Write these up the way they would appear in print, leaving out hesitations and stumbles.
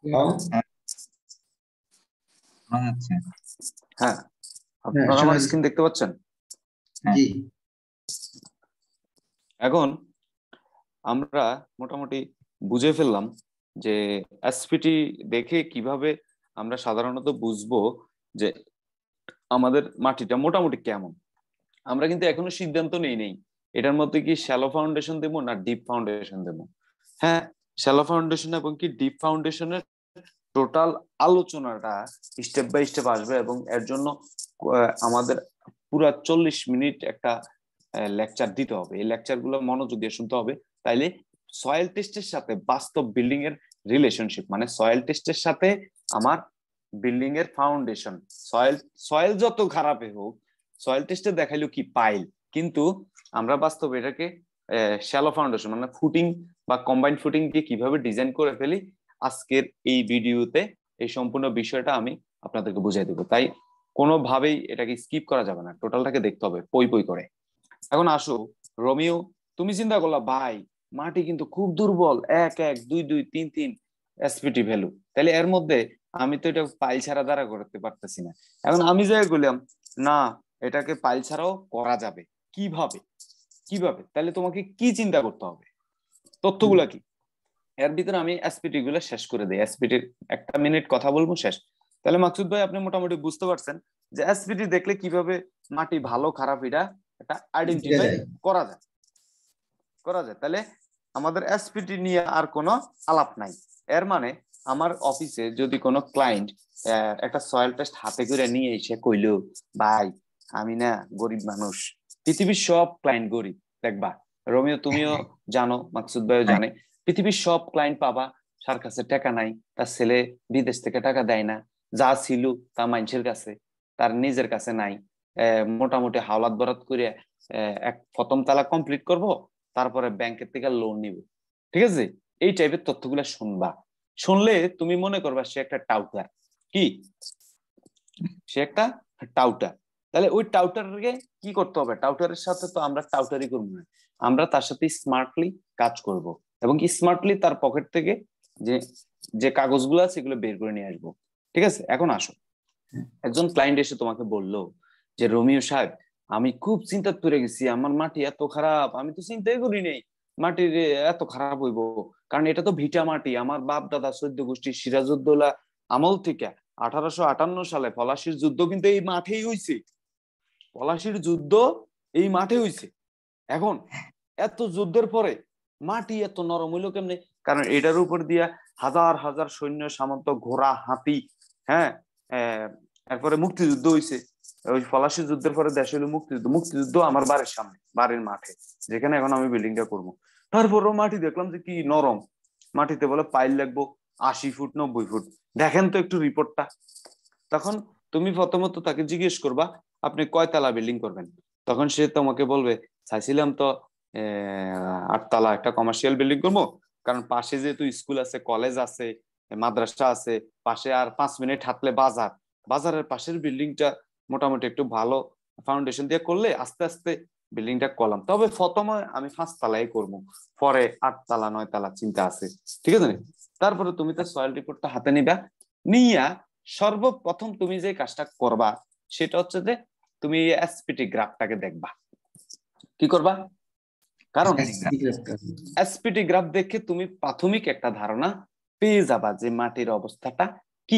Hello. হ্যাঁ, শোনা যাচ্ছে। হ্যাঁ, হ্যাঁ, আপনারা শোনা আমার যাচ্ছে। স্ক্রিন দেখতে পাচ্ছেন? হ্যাঁ, জি। এখন আমরা মোটামুটি বুঝে ফেললাম যে এসপিটি দেখে কিভাবে আমরা সাধারণত বুঝবো যে আমাদের মাটিটা মোটামুটি কেমন। আমরা কিন্তু এখনো সিদ্ধান্ত নেই এটার মধ্যে কি শ্যালো ফাউন্ডেশন দেবো না ডিপ ফাউন্ডেশন দেবো। হ্যাঁ, শ্যালো ফাউন্ডেশন এবং কি ডিপ ফাউন্ডেশনের টোটাল আলোচনাটা স্টেপ বাই স্টেপ আসবে এবং এর জন্য আমাদের পুরা 40 মিনিট একটা লেকচার দিতে হবে। এই লেকচার গুলো মনোযোগ দিয়ে শুনতে হবে। তাইলে সয়েল টেস্টের সাথে বাস্তব বিল্ডিং এর রিলেশনশিপ, মানে সয়েল টেস্টের সাথে আমার বিল্ডিং এর ফাউন্ডেশন, সয়েল সয়েল যত খারাপে হোক, সয়েল টেস্টে দেখাইলো কি পাইল, কিন্তু আমরা বাস্তবে এটাকে শ্যালো ফাউন্ডেশন মানে ফুটিং বা কম্বাইন্ড ফুটিং দিয়ে কিভাবে ডিজাইন করে ফেলি, আজকের এই ভিডিওতে এই সম্পূর্ণ বিষয়টা আমি আপনাদেরকে বুঝাই দেবো। তাই কোনোভাবেই এটাকে স্কিপ করা যাবে না, টোটালটাকে দেখতে হবে পই পই করে। এখন আসো রোমিও, তুমি চিন্তা করলা ভাই মাটি কিন্তু খুব দুর্বল, 1 1 2 2 3 3 এসপিটি ভ্যালু, তাহলে এর মধ্যে আমি তো এটা পাইল ছাড়া দ্বারা করতে পারতেছি না। এখন আমি যাই বললাম না, এটাকে পাইল ছাড়াও করা যাবে। কিভাবে কিভাবে তাহলে তোমাকে কি চিন্তা করতে হবে, তথ্যগুলা কি? এর ভিতরে আমি এসপিটি গুলো শেষ করে দিই। এসপিটির 1 মিনিট কথা বলবো, শেষ। তাহলে মাকসুদ ভাই আপনি মোটামুটি বুঝতে পারছেন যে এসপিটি দেখলে কিভাবে মাটি ভালো খারাপ এটা একটা বোঝা আইডেন্টিফাই যায়। করা যায়। তাহলে আমাদের এসপিটি নিয়ে আর কোনো আলাপ নাই। এর মানে আমার অফিসে যদি কোনো ক্লায়েন্ট একটা সয়েল টেস্ট হাতে করে নিয়ে এসে কইলো ভাই আমি না গরিব মানুষ, পৃথিবীর সব ক্লায়েন্ট গরিব, দেখবা রোমিও তুমিও জানো, মাকসুদ ভাইও হ্যাঁ, জানে, পৃথিবীর সব ক্লায়েন্ট পাবা তার কাছে টাকা নাই, তার ছেলে বিদেশ থেকে টাকা দেয় না, যা ছিল তা মানুষের কাছে, তার নিজের কাছে নাই। মোটামুটি হাওলাত বরাত করে এক প্রথম তালা কমপ্লিট করব, তারপরে ব্যাংকের থেকে লোন নিব। ঠিক আছে, এই টাইপের তথ্যগুলো শুনবা। শুনলে তুমি মনে করবা সে একটা টাউটার। কি? সে একটা টাউটার। তাহলে ওই টাউটারকে কি করতে হবে? টাউটারের সাথে তো আমরা টাউটারি করবো না, আমরা তার সাথে স্মার্টলি কাজ করব এবং স্মার্টলি তার পকেট থেকে যে যে কাগজগুলো আছে সেগুলো বের করে নিয়ে আসবো। ঠিক আছে, এখন আসো, একজন ক্লায়েন্ট এসে তোমাকে বললো যে রোমিও সাহেব আমি খুব চিন্তা পড়ে গেছি, আমার মাটি এত খারাপ, আমি তো চিন্তাই করি নাই মাটির এত খারাপ হইব, কারণ এটা তো ভিটা মাটি, আমার বাপ দাদা 14 গোষ্ঠী সিরাজউদ্দৌলা আমল থেকে 1858 সালে পলাশির যুদ্ধ কিন্তু এই মাঠেই হইছে। পলাশির যুদ্ধ এই মাঠে হইছে। এখন এত যুদ্ধের পরে মাটি এত নরম হইলো কেমনে? কারণ এটার উপর দিয়া হাজার হাজার সৈন্য সামন্ত, ঘোড়া, হাতি, হ্যাঁ, এরপরে মুক্তিযুদ্ধ হইছে। ওই পলাশী যুদ্ধের পরে দেশ হইলো মুক্তিযুদ্ধ। মুক্তিযুদ্ধ আমার বাড়ির সামনে, বাড়ির মাঠে, যেখানে এখন আমি বিল্ডিংটা করবো। তারপরও মাটি দেখলাম যে কি নরম। মাটিতে বলে পাইল লাগবো 80 ফুট 90 ফুট। দেখেন তো একটু রিপোর্টটা। তখন তুমি প্রথমত তাকে জিজ্ঞেস করবা আপনি কয়তলা বিল্ডিং করবেন। তখন সে তোমাকে বলবে চাইছিলাম তো 8 তলা একটা কমার্শিয়াল বিল্ডিং করবো, কারণ পাশে যেহেতু স্কুল আছে, কলেজ আছে, মাদ্রাসা আছে, পাশে আর 5 মিনিট হাঁটলে বাজার, বাজারের পাশের বিল্ডিংটা মোটামুটি একটু ভালো ফাউন্ডেশন দিয়ে করলে আস্তে আস্তে বিল্ডিংটা করলাম, তবে প্রথমে আমি 5 তলায় করবো, পরে 8 তলা 9 তলা চিন্তা আছে। ঠিক আছে, তারপরে তুমি তো সয়েল রিপোর্টটা হাতে নিবা, নিয়া সর্বপ্রথম তুমি যে কাজটা করবা সেটা হচ্ছে যে তুমি এসপিটি গ্রাফটাকে দেখবা। কি করবা? কারণ এসপিটি গ্রাফ দেখে তুমি প্রাথমিক একটা ধারণা পেয়ে যাবা যে মাটির অবস্থাটা কি।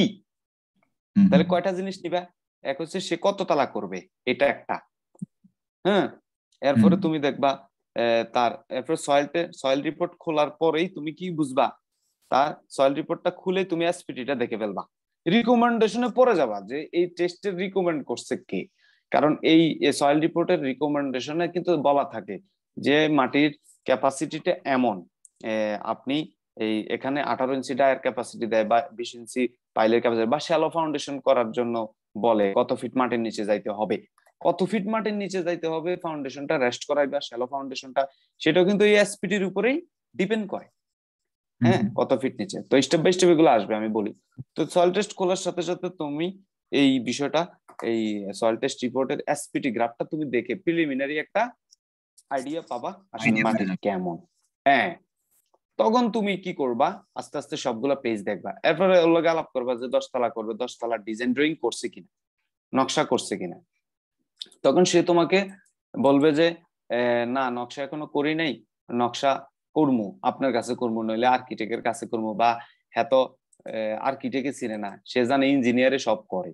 তাহলে কয়টা জিনিস নিবা? এক হচ্ছে সে কত তালা করবে, এটা একটা। হ্যাঁ, এরপরে তুমি দেখবা তার এরপর সয়েল রিপোর্ট খোলার পরেই তুমি কি বুঝবা, তার সয়েল রিপোর্টটা খুলে তুমি এসপিটিটা দেখে ফেলবা। রিকমেন্ডেশনে পড়ে যাবা যে এই টেস্টের রিকমেন্ড করছে কে, কারণ এই সয়েল রিপোর্টের রিকমেন্ডেশনে কিন্তু বলা থাকে যে মাটির ক্যাপাসিটিটা এমন, আপনি এই এখানে 18 ইঞ্চি ডায়ার ক্যাপাসিটি দেয় বা 20 ইঞ্চি পাইলের ক্যাপাসিটি, বা শ্যালো ফাউন্ডেশন করার জন্য বলে কত ফিট মাটির নিচে যাইতে হবে, কত ফিট মাটির নিচে যাইতে হবে ফাউন্ডেশনটা রেস্ট করাই বা শ্যালো ফাউন্ডেশনটা, সেটাও কিন্তু এই এসপিটির উপরেই ডিপেন্ড করে। হ্যাঁ, কত ফিট নিচে, তো স্টেপ বাই স্টেপ এগুলো আসবে আমি বলি। তো সয়েল টেস্ট খোলার সাথে সাথে তুমি এই বিষয়টা, এই সয়েল টেস্ট রিপোর্টের এসপিটি গ্রাফটা তুমি দেখে প্রিলিমিনারি একটা আইডিয়া পাবা আসলে মাটি কেমন। হ্যাঁ, তখন তুমি কি করবা, আস্তে আস্তে সবগুলা পেজ দেখবা, এরপরে ওর লগে আলাপ করবা যে 10 তলা করবে, 10 তলা ডিজাইন ড্রয়িং করছে কিনা, নকশা করছে কিনা। তখন সে তোমাকে বলবে যে না নকশা এখনো করি নাই, নকশা করমু, আপনার কাছে করমু, নইলে আর্কিটেক্টের কাছে করমু, বা হ্যাঁ তো আর্কিটেক্টে চিনে না, সে জানে ইঞ্জিনিয়ারে সব করে।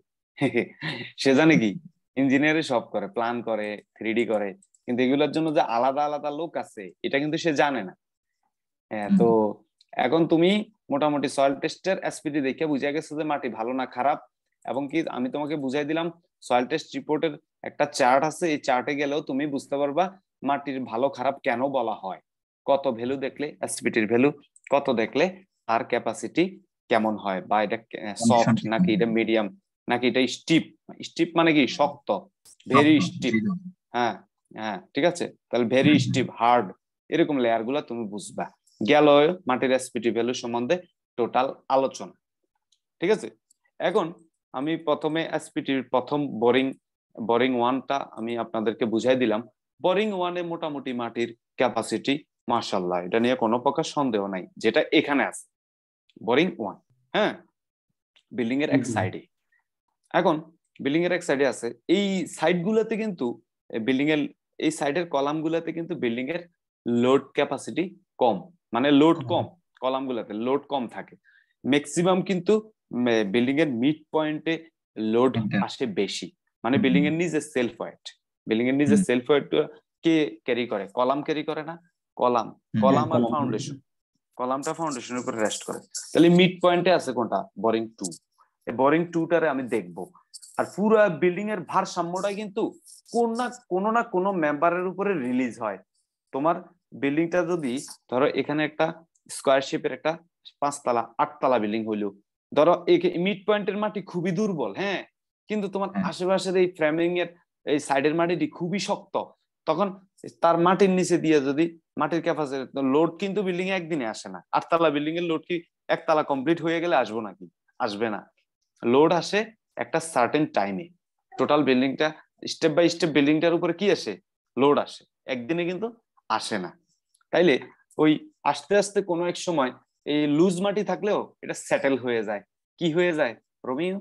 সে জানে কি ইঞ্জিনিয়ারে সব করে, প্ল্যান করে, 3D করে, কিন্তু এগুলোর জন্য যে আলাদা আলাদা লোক আছে এটা কিন্তু সে জানে না। হ্যাঁ, তো এখন তুমি মোটামুটি সয়েল টেস্টের এসপিটি দেখে বুঝা গেছে যে মাটি ভালো না খারাপ। এবং কি আমি তোমাকে বুঝাই দিলাম সয়েল টেস্ট রিপোর্টের একটা চার্ট আছে, এই চার্টে গেলেও তুমি বুঝতে পারবা মাটির ভালো খারাপ কেন বলা হয়। কত ভ্যালু দেখলে এসপিটির ভ্যালু, কত দেখলে তার ক্যাপাসিটি কেমন হয়, বা এটা সফট নাকি এটা মিডিয়াম, নাকি এটা স্টিপ। স্টিপ মানে কি শক্ত, ভেরি স্টিপ। হ্যাঁ হ্যাঁ ঠিক আছে, তাহলে ভেরি স্টিপ, হার্ড, এরকম লেয়ার গুলা তুমি বুঝবা। গেল মাটির এসপিটি ভ্যালু সম্বন্ধে টোটাল আলোচনা। ঠিক আছে, এখন আমি প্রথমে এসপিটির প্রথম বোরিং 1টা আমি আপনাদেরকে বুঝাই দিলাম। বোরিং 1-এ মোটামুটি মাটির ক্যাপাসিটি মাশাআল্লাহ, এটা নিয়ে কোনো প্রকার সন্দেহ নাই, যেটা এখানে আছে বোরিং 1। হ্যাঁ, বিল্ডিং এর এক সাইডে, এখন বিল্ডিং এর এক সাইডে আছে, এই সাইড গুলাতে কিন্তু বিল্ডিং এর এই সাইডের কলাম গুলাতে কিন্তু বিল্ডিং এর লোড ক্যাপাসিটি কম, মানে লোড কম, কলাম গুলাতে লোড কম থাকে। ম্যাক্সিমাম কিন্তু বিল্ডিং এর মিড পয়েন্টে লোড আসে বেশি, মানে বিল্ডিং এর নিজে সেলফ ওয়েট, বিল্ডিং এর নিজে সেলফ ওয়েট কে ক্যারি করে, কলাম ক্যারি করে না, কলাম আর ফাউন্ডেশন, কলামটা ফাউন্ডেশনের উপর রেস্ট করে। তাহলে মিড পয়েন্টে আছে কোনটা, বোরিং 2। এই বোরিং 2টারে আমি দেখবো। আর পুরো বিল্ডিং এর ভারসাম্যটাই কিন্তু কোন না কোন মেম্বারের উপরে রিলিজ হয়। তোমার বিল্ডিংটা যদি ধরো এখানে একটা স্কয়ার শেপের একটা 5 তলা 8 তলা বিল্ডিং হইলো, ধরো মিড পয়েন্টের মাটি খুবই দুর্বল, হ্যাঁ, কিন্তু তোমার আশেপাশের এই ফ্রেমিং এর এই সাইডের মাটিটি খুবই শক্ত, তখন তার মাটির নিচে দিয়ে যদি মাটির ক্যাপাসিটি, লোড কিন্তু বিল্ডিং এ একদিনে আসে না। 8 তলা বিল্ডিং এর লোড কি 1 তলা কমপ্লিট হয়ে গেলে আসবো নাকি, আসবে না। লোড আসে একটা সার্টেন টাইমে, টোটাল বিল্ডিংটা স্টেপ বাই স্টেপ বিল্ডিংটার উপরে কি আসে, লোড আসে, একদিনে কিন্তু আসে না। তাইলে ওই আস্তে আস্তে কোনো এক সময় এই লুজ মাটি থাকলেও এটা সেটেল হয়ে যায়। কি হয়ে যায় রবিউ,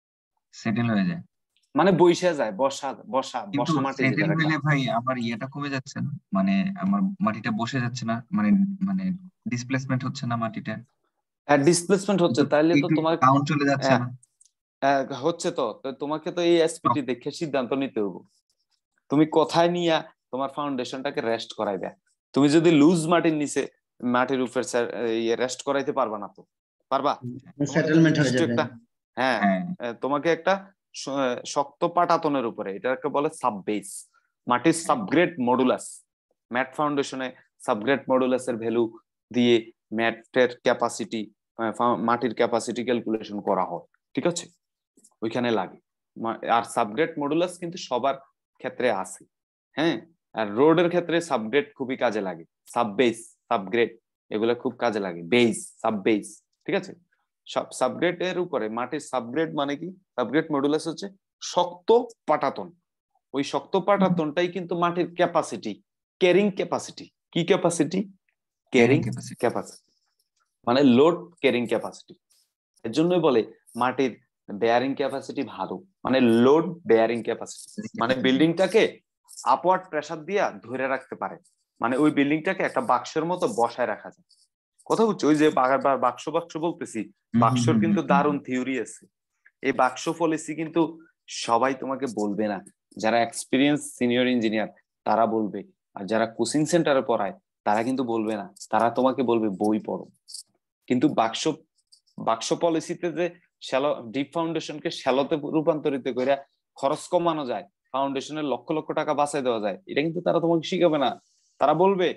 সেটেল হয়ে যায়, মানে বৈশা যায়, বসা বসা কিন্তু বসা মাটি সেটেল যেটা। হইলে ভাই আমার ইয়েটা কমে যাচ্ছে না, মানে আমার মাটিটা বসে যাচ্ছে না, মানে মানে ডিসপ্লেসমেন্ট হচ্ছে না মাটিটা, হ্যাঁ ডিসপ্লেসমেন্ট হচ্ছে, তাইলে তো একটু তোমার ডাউন চলে যাচ্ছে না। হচ্ছে, তো তোমাকে তো এই এসপিটি দেখে সিদ্ধান্ত নিতে হবে তুমি কোথায় নিয়ে তোমার ফাউন্ডেশনটাকে রেস্ট করাইবে। তুমি যদি লুজ মাটির নিচে মাটির উপর রেস্ট করাইতে পারবা না, তো পারবা, তোমাকে তো সেটেলমেন্ট হয়ে নির্দিষ্ট যাবে। একটা, হ্যাঁ হ্যাঁ, তোমাকে একটা শক্ত পাটাতনের উপরে, এটাকে বলে সাববেস, মাটির সাবগ্রেড মডুলাস, ম্যাট ফাউন্ডেশনে সাবগ্রেড মডুলাসের ভ্যালু দিয়ে ম্যাটের ক্যাপাসিটি, মাটির ক্যাপাসিটি ক্যালকুলেশন করা হয়। ঠিক আছে, ওইখানে লাগে। আর সাবগ্রেড মডুলাস কিন্তু সবার ক্ষেত্রে আছে, হ্যাঁ। আর রোডের ক্ষেত্রে সাবগ্রেড খুবই কাজে লাগে, সাববেস, সাবগ্রেড, এগুলো খুব কাজে লাগে, বেস, সাববেস। ঠিক আছে, সব সাবগ্রেড এর উপরে মাটির সাবগ্রেড মানে কি, সাবগ্রেড মডুলাস হচ্ছে শক্ত পাটাতন। ওই শক্ত পাটাতনটাই কিন্তু মাটির ক্যাপাসিটি, ক্যারিং ক্যাপাসিটি। কি ক্যাপাসিটি, ক্যারিং ক্যাপাসিটি, মানে লোড ক্যারিং ক্যাপাসিটি। এর জন্যই বলে মাটির বেয়ারিং ক্যাপাসিটি ভালো, মানে লোড বেয়ারিং ক্যাপাসিটি, মানে বিল্ডিংটাকে আপওয়ার্ড প্রেসার দিয়া ধরে রাখতে পারে, মানে ওই বিল্ডিংটাকে একটা বাক্সের মতো বসায় রাখা যায়। কথা বুঝছো, ওই যে বারবার বাক্স বাক্স বলতেছি, বাক্সর কিন্তু দারুণ থিওরি আছে। এই বাক্স পলিসি কিন্তু সবাই তোমাকে বলবে না, যারা এক্সপিরিয়েন্স সিনিয়র ইঞ্জিনিয়ার তারা বলবে, আর যারা কোচিং সেন্টারে পড়ায় তারা কিন্তু বলবে না, তারা তোমাকে বলবে বই পড়ো। কিন্তু বাক্স বাক্স পলিসিতে যে শ্যালো ডিপ ফাউন্ডেশনকে শ্যালোতে রূপান্তরিত করে খরচ কমানো যায়, ফাউন্ডেশনের লক্ষ লক্ষ টাকা বাঁচাই দেওয়া যায়, এটা কিন্তু তারা তোমাকে শিখাবে না। তারা বলবে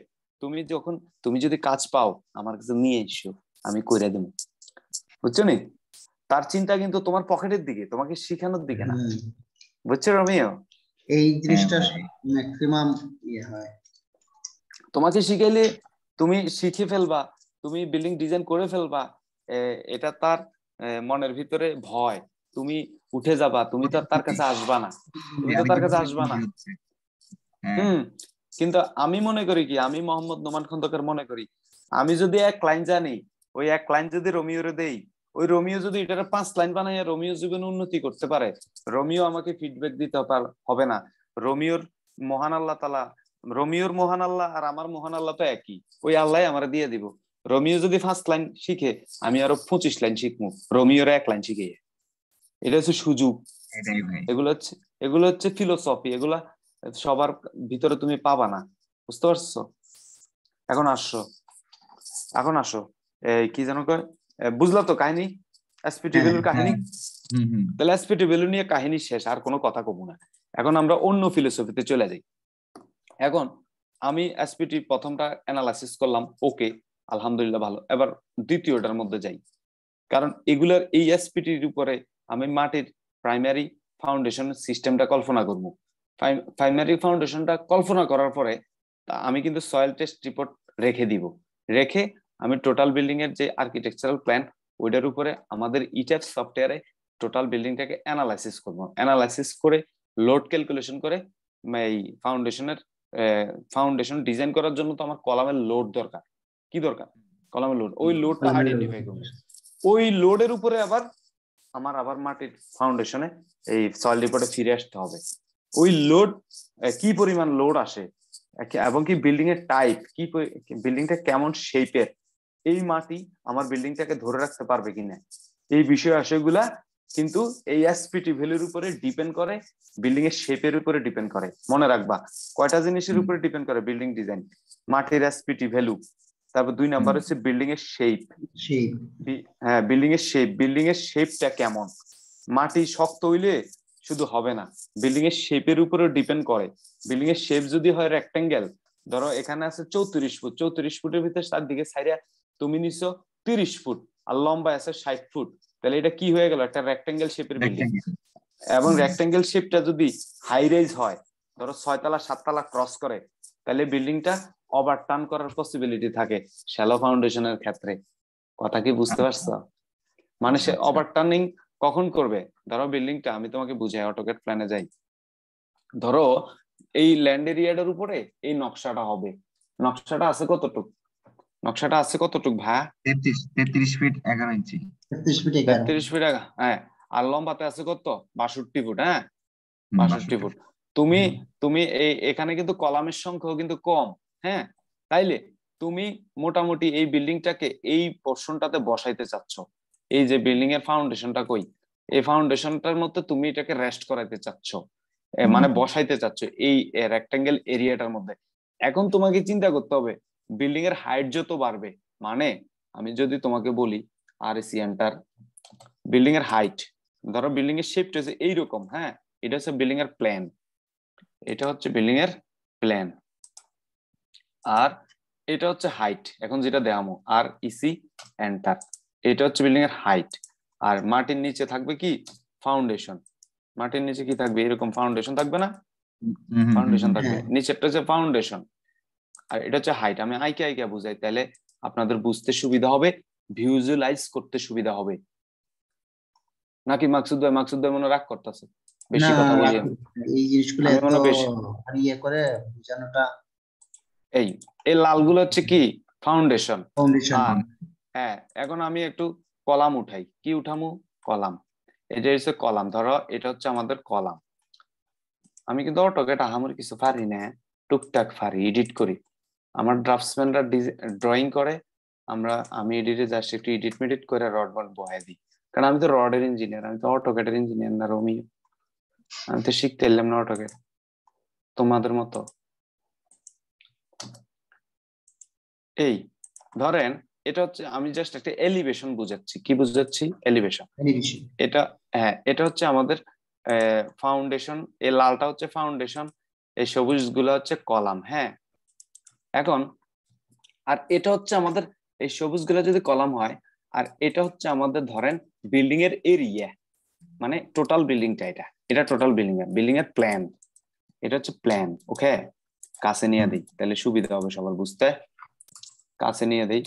তুমি যদি কাজ পাও আমার কাছে নিয়ে এসো, আমি কইরা দেবো। বুঝছো নি, তার চিন্তা কিন্তু তোমার পকেটের দিকে, তোমাকে শিখানোর দিকে না। বুঝছো রমিও, এই জিনিসটা ম্যাক্সিমাম ইয়ে হয়। তোমাকে শিখাইলে তুমি শিখে ফেলবা, তুমি বিল্ডিং ডিজাইন করে ফেলবা, এটা তার মনের ভিতরে ভয়, তুমি উঠে যাবা, তুমি তো তার কাছে আসবা না, তুমি তো তার কাছে আসবা না। কিন্তু আমি মনে করি কি, আমি মোহাম্মদ নোমান খন্দকার মনে করি আমি যদি এক লাইন জানি, ওই এক লাইন যদি রোমিওরে দেই, ওই রোমিও যদি এটার 5 লাইন বানাইয়া রোমিও জীবনে উন্নতি করতে পারে, রোমিও আমাকে ফিডব্যাক দিতে হবে না। রোমিওর মহান আল্লাহ তাআলা, রোমিওর মহান আল্লাহ আর আমার মহান আল্লাহ তো একই, ওই আল্লাহ আমার দিয়ে দিব। রোমিও যদি 5 লাইন শিখে, আমি আরো 25 লাইন শিখবো রোমিওর 1 লাইন শিখে। এটা হচ্ছে সুযোগ। এটাই ভাই। এগুলো হচ্ছে ফিলোসফি, এগুলা সবার ভিতরে তুমি পাবা না, বুঝতে পারছো? এখন আসো এই কি যেন কয়, বুঝলা তো কাহিনী, এসপিটি ভ্যালুর কাহিনী? তাহলে এসপিটি ভ্যালু নিয়ে কাহিনী শেষ, আর কোনো কথা কব না। এখন আমরা অন্য ফিলোসফিতে চলে যাই। এখন আমি এসপিটি প্রথমটা অ্যানালাইসিস করলাম, ওকে আলহামদুলিল্লাহ ভালো। এবার দ্বিতীয়টার মধ্যে যাই, কারণ এগুলার এই এসপিটির উপরে আমি মাটির প্রাইমারি ফাউন্ডেশন সিস্টেমটা কল্পনা করব। প্রাইমারি ফাউন্ডেশনটা কল্পনা করার পরে আমি কিন্তু সয়েল টেস্ট রিপোর্ট রেখে দিব। রেখে আমি টোটাল বিল্ডিং এর যে আর্কিটেকচারাল প্ল্যান, ওইটার উপরে আমাদের ইটাপ সফটওয়্যারে টোটাল বিল্ডিংটাকে অ্যানালাইসিস করব। অ্যানালাইসিস করে লোড ক্যালকুলেশন করে এই ফাউন্ডেশন ডিজাইন করার জন্য তো আমার কলামের লোড দরকার। কি দরকার? কলামের লোড। ওই লোডটা আইডেন্টিফাই করব। ওই লোডের উপরে আবার মাটির ফাউন্ডেশনে এই সয়েল রিপোর্টে ফিরে আসতে হবে। ওই লোড কি পরিমাণ লোড আসে এবং কি বিল্ডিং এর টাইপ কি, বিল্ডিংটা কেমন শেপের, এই মাটি আমার বিল্ডিংটাকে ধরে রাখতে পারবে কিনা, এই বিষয়গুলা কিন্তু এই এসপিটি ভ্যালুর উপরে ডিপেন্ড করে, বিল্ডিং এর শেপের উপরে ডিপেন্ড করে। মনে রাখবা কয়টা জিনিসের উপরে ডিপেন্ড করে বিল্ডিং ডিজাইন? মাটির এসপিটি ভ্যালু, তারপর 2 নাম্বার হচ্ছে বিল্ডিং এর শেপ। হ্যাঁ, বিল্ডিং এর শেপটা কেমন। মাটি শক্ত হইলে শুধু হবে না, বিল্ডিং এর শেপের উপরে ডিপেন্ড করে। বিল্ডিং এর শেপ যদি হয় রেক্টেঙ্গেল, ধরো এখানে আছে 34 ফুট, 34 ফুটের ভিতরে চারদিকে সাইডে তুমি নিছো 30 ফুট, আর লম্বা আছে 60 ফুট, তাহলে এটা কি হয়ে গেল? একটা রেক্টেঙ্গেল শেপের বিল্ডিং। এবং রেক্টেঙ্গেল শেপটা যদি হাই রাইজ হয়, ধরো 6 তলা 7 তলা ক্রস করে, তাহলে বিল্ডিংটা ওভারটার্ন করার পসিবিলিটি থাকে শ্যালো ফাউন্ডেশনের ক্ষেত্রে। কথা কি বুঝতে পারছো? মানে সে ওভারটার্নিং কখন করবে? ধরো বিল্ডিংটা, আমি তোমাকে বুঝাই, অটোক্যাড প্ল্যানে যাই। ধরো এই ল্যান্ড এরিয়াটার উপরে এই নকশাটা হবে। নকশাটা আছে কতটুক? ভাই? 33 ফিট 11 ইঞ্চি। 33 ফিট, হ্যাঁ। আর লম্বাতে আছে কত? 62 ফুট। হ্যাঁ, 62 ফুট। তুমি এখানে কিন্তু কলামের সংখ্যাও কিন্তু কম। হ্যাঁ, তাইলে তুমি মোটামুটি এই বিল্ডিংটাকে এই পোর্শনটাতে বসাইতে চাচ্ছ। এই যে বিল্ডিং এর ফাউন্ডেশনটা কই, এই ফাউন্ডেশনটার মধ্যে তুমি এটাকে রেস্ট করাইতে চাচ্ছ, মানে বসাইতে চাচ্ছ এই রেক্টাঙ্গেল এরিয়াটার মধ্যে। এখন তোমাকে চিন্তা করতে হবে বিল্ডিং এর হাইট যত বাড়বে, মানে আমি যদি তোমাকে বলি আর এসি এন্টার বিল্ডিং এর হাইট, ধরো বিল্ডিং এর শেপটা হচ্ছে এইরকম। হ্যাঁ, এটা হচ্ছে বিল্ডিং এর প্ল্যান, এটা হচ্ছে বিল্ডিং এর প্ল্যান, আর এটা হচ্ছে হাইট। এখন যেটা দেখামো আর ইসি এন্টার, এটা হচ্ছে বিল্ডিং এর হাইট। আর মাটির নিচে থাকবে কি? ফাউন্ডেশন। মাটির নিচে কি থাকবে? এরকম ফাউন্ডেশন থাকবে না? ফাউন্ডেশন থাকবে, নিচেরটা হচ্ছে ফাউন্ডেশন, আর এটা হচ্ছে হাইট। আমি আইকে বুঝাই, তাহলে আপনাদের বুঝতে সুবিধা হবে, ভিজুয়ালাইজ করতে সুবিধা হবে। নাকি মাকসুদ ভাই মনে রাগ করতেছে বেশি কথা বলি? এই জিনিসগুলো আমি এত মনে বেশি ইয়ে করে বোঝানোটা। এই লালগুলো হচ্ছে কি? ফাউন্ডেশন। ফাউন্ডেশন। হ্যাঁ, এখন আমি একটু কলাম উঠাই। কি উঠামু? কলাম। এটা হচ্ছে কলাম। ধরো এটা হচ্ছে আমাদের কলাম। আমি কিন্তু অটোক্যাড আহামরি কিছু পারি না, টুকটাক পারি, এডিট করি। আমার ড্রাফটসম্যানরা ড্রয়িং করে, আমি এডিটে জাস্ট একটু এডিট করে রড বন্ড বহাই দিই। কারণ আমি তো রডের ইঞ্জিনিয়ার, আমি তো অটোক্যাডের ইঞ্জিনিয়ার না রোমিও। আমি তো শিখতে এলাম না অটোক্যাড তোমাদের মতো। এই ধরেন এটা হচ্ছে, আমি জাস্ট একটা এলিভেশন বুঝাচ্ছি। কি বুঝাচ্ছি? এলিভেশন। এটা, হ্যাঁ, এটা হচ্ছে আমাদের ফাউন্ডেশন। এই লালটা হচ্ছে ফাউন্ডেশন, এই সবুজ গুলো হচ্ছে কলাম। হ্যাঁ, এখন আর এটা হচ্ছে আমাদের, এই সবুজ গুলো যদি কলাম হয়, আর এটা হচ্ছে আমাদের ধরেন বিল্ডিং এর এরিয়া, মানে টোটাল বিল্ডিংটা। এটা টোটাল বিল্ডিং এর প্ল্যান। এটা হচ্ছে প্ল্যান। ওকে, কাছে নিয়ে দিই তাহলে সুবিধা হবে সবার বুঝতে। কাছে নিয়ে দেই,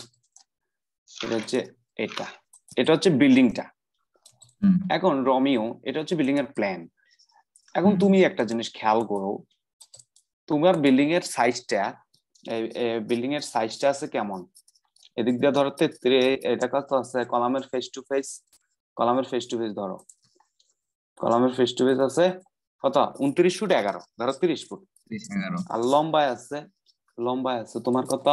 এটা হচ্ছে বিল্ডিংটা। এখন রোমিও, এটা হচ্ছে বিল্ডিং এর প্ল্যান। এখন তুমি একটা জিনিস খেয়াল করো, তোমার বিল্ডিং এর সাইজটা আছে কেমন? এদিক দিয়ে ধরো 33, এটা কত আছে কলামের ফেস টু ফেস, কলামের ফেস টু ফেস ধরো, কলামের ফেস টু ফেস আছে কত 29 ফুট 11, ধরো 30 ফুট। 11। আর লম্বায় আছে, লম্বায় আছে তোমার কত,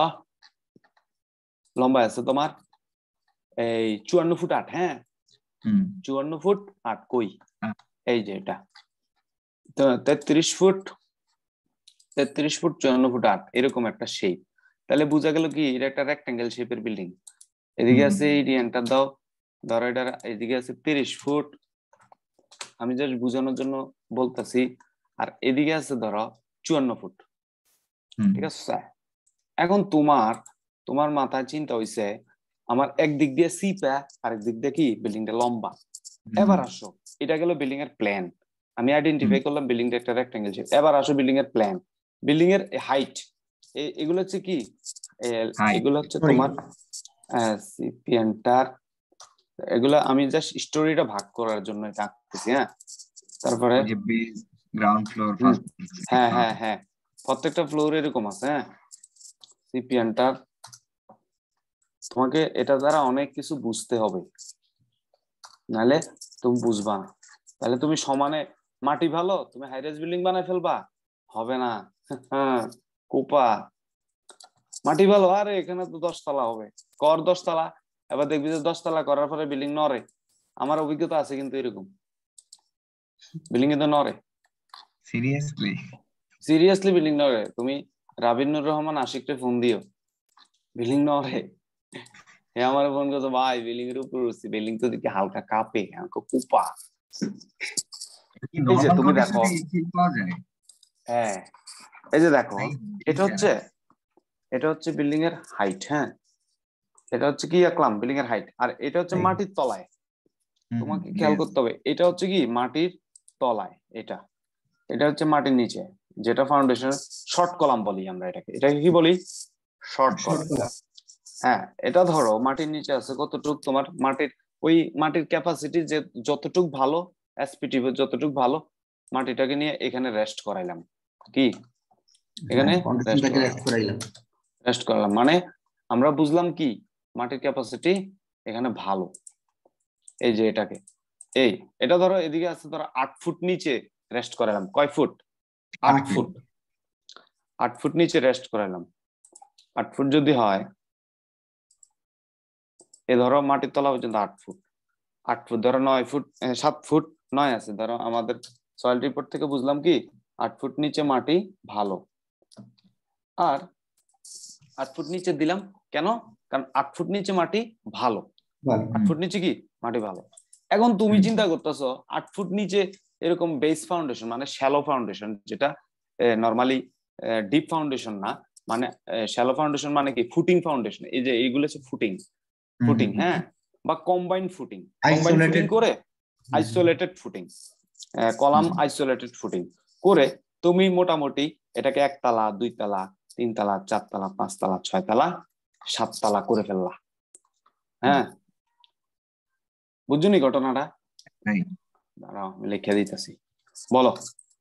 লম্বায় আছে তোমার এই 54 ফুট 8। হ্যাঁ 54 ফুট 8 কই, এই যে এটা তো 33 ফুট, 33 ফুট 54 ফুট 8 এরকম একটা শেপ। তাহলে বোঝা গেল কি এটা একটা রেক্টাঙ্গেল শেপের বিল্ডিং। এদিকে আছে এই ডিজাইনটা দাও, ধরো এটা এদিকে আছে 30 ফুট, আমি জাস্ট বোঝানোর জন্য বলতাছি। আর এদিকে আছে ধরো 54 ফুট, ঠিক আছে। এখন তোমার তোমার মাথায় চিন্তা হইছে আমার একদিক দিয়ে সিপা আরেক দিক দিয়ে কি বিল্ডিংটা লম্বা। এবার আসো, এটা গেল বিল্ডিং এর প্ল্যান, আমি আইডেন্টিফাই করলাম বিল্ডিংটা একটা রেক্টাঙ্গেল শেপ। এবার আসো বিল্ডিং এর প্ল্যান, বিল্ডিং এর হাইট, এগুলো হচ্ছে কি, এগুলো হচ্ছে তোমার সিপিএনটার, এগুলো আমি জাস্ট স্টোরিটা ভাগ করার জন্য এটা আঁকতেছি। হ্যাঁ তারপরে ওই যে base, ground floor, hmm, first floor, second হ্যাঁ ফ্লোর। হ্যাঁ হ্যাঁ প্রত্যেকটা ফ্লোর এরকম আছে। হ্যাঁ সিপিএনটার তোমাকে এটা দ্বারা অনেক কিছু বুঝতে হবে, নাহলে তুমি বুঝবা না। তাহলে তুমি সমানে মাটি ভালো তুমি হাইরাইজ বিল্ডিং বানাই ফেলবা, হবে না। হ্যাঁ কোপা মাটি ভালো, আরে এখানে তো 10 তলা হবে, কর 10 তলা, এবার দেখবি যে 10 তলা করার পরে বিল্ডিং নড়ে। আমার অভিজ্ঞতা আছে কিন্তু এরকম, বিল্ডিং কিন্তু নড়ে, সিরিয়াসলি? সিরিয়াসলি বিল্ডিং নড়ে। তুমি রাবিনুর রহমান আশিককে ফোন দিও, বিল্ডিং নড়ে। হ্যাঁ আমার ফোন করতো, ভাই বিল্ডিং এর উপর উঠছি, বিল্ডিং তো দেখি হালকা কাঁপে, আমাকে কুপা। কি এই যে নরমাল তুমি দেখো, কন্ডিশনে ঠিক পাওয়া যায়? হ্যাঁ এই যে দেখো, ভাই এটা হচ্ছে, ডেঞ্জারাস। এটা হচ্ছে বিল্ডিং এর হাইট। হ্যাঁ এটা হচ্ছে কি আঁকলাম বিল্ডিং এর হাইট, আর এটা হচ্ছে তাই? মাটির তলায়। তোমাকে খেয়াল বেশ। করতে হবে এটা হচ্ছে কি মাটির তলায়, এটা এটা হচ্ছে মাটির নিচে, যেটা ফাউন্ডেশন শর্ট কলাম বলি আমরা এটাকে, এটাকে কি বলি শর্ট কলাম। হ্যাঁ এটা ধরো মাটির নিচে আছে কতটুক তোমার মাটির, ওই মাটির ক্যাপাসিটি যে যতটুক ভালো, এসপিটি যতটুক ভালো, মাটিটাকে নিয়ে এখানে রেস্ট করাইলাম, কি এখানে রেস্ট করালাম, মানে আমরা বুঝলাম কি মাটির ক্যাপাসিটি এখানে ভালো। এই যে এটাকে এই এটা ধরো এদিকে আছে ধরো 8 ফুট নিচে রেস্ট করালাম, কয় ফুট 8 ফুট, 8 ফুট নিচে রেস্ট করালাম। 8 ফুট যদি হয়, এ ধরো মাটির তলা পর্যন্ত 8 ফুট, 8 ফুট ধরো 9 ফুট 7 ফুট 9 আছে ধরো, আমাদের সয়েল রিপোর্ট থেকে বুঝলাম কি 8 ফুট নিচে মাটি ভালো। আর 8 ফুট নিচে দিলাম কেন, কারণ 8 ফুট নিচে মাটি ভালো, 8 ফুট নিচে কি মাটি ভালো। এখন তুমি চিন্তা করতেছো 8 ফুট নিচে এরকম বেস ফাউন্ডেশন মানে শ্যালো ফাউন্ডেশন, যেটা নরমালি ডিপ ফাউন্ডেশন না, মানে শ্যালো ফাউন্ডেশন মানে কি ফুটিং ফাউন্ডেশন, এই যে এইগুলো হচ্ছে ফুটিং, ফুটিং হ্যাঁ, বা কম্বাইন্ড ফুটিং, কম্বাইন্ড ফুটিং করে isolated footing, column isolated footing করে তুমি মোটামুটি এটাকে 1 তলা 2 তলা 3 তলা 4 তলা 5 তলা 6 তলা 7 তলা করে ফেললা। হ্যাঁ বুঝছনি ঘটনাটা, দাঁড়াও আমি লিখে দিতেছি, বলো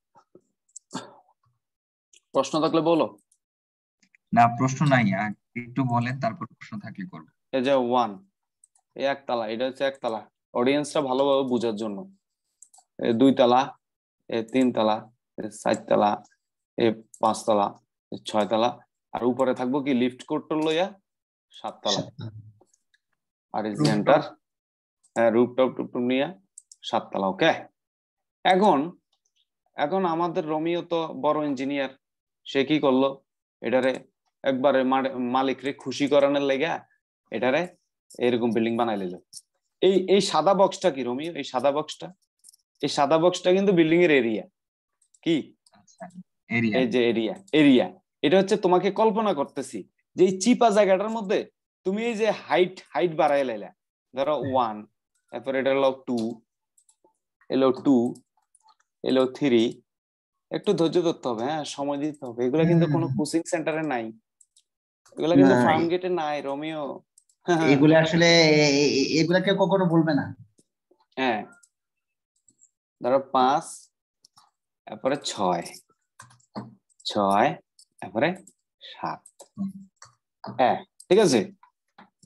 প্রশ্ন থাকলে বলো। না, প্রশ্ন নাই, একটু বলেন, তারপর প্রশ্ন থাকলে করব। এই যে 1 এই 1 তলা, এটা হচ্ছে 1 তলা অডিয়েন্সটা ভালোভাবে বোঝার জন্য, 2 তলা 3 তলা 4 তলা 5 তলা 6 তলা, আর উপরে থাকবো কি লিফট কোর্ট লইয়া 7 তলা, আর এই সেন্টার রুপটপ টুপটপ নিয়ে 7 তলা। ওকে এখন এখন আমাদের রোমিও তো বড় ইঞ্জিনিয়ার, সে কি করলো এটারে একবারে মালিকরে খুশি করানোর লেগে এটারে এরকম বিল্ডিং বানাই নিল। এই এই সাদা বক্সটা কি রোমিও, এই সাদা বক্সটা, এই সাদা বক্সটা কিন্তু বিল্ডিং এর এরিয়া, কি এরিয়া। এই যে এরিয়া, এরিয়া এটা হচ্ছে তোমাকে কল্পনা করতেছি যে এই চিপা জায়গাটার মধ্যে তুমি এই যে হাইট হাইট বাড়াই লাইলা, ধরো 1, তারপর এটা হলো 2, এলো 2, এলো 3, একটু ধৈর্য ধরতে হবে, হ্যাঁ সময় দিতে হবে, এগুলা কিন্তু কোনো কোচিং সেন্টারে নাই, এগুলা কিন্তু ফার্ম গেটে নাই রোমিও। এগুলা আসলে এগুলা কেউ কখনো বলবে না। হ্যাঁ ধরো 5, তারপরে 6, 6 তারপরে 7, হ্যাঁ ঠিক আছে।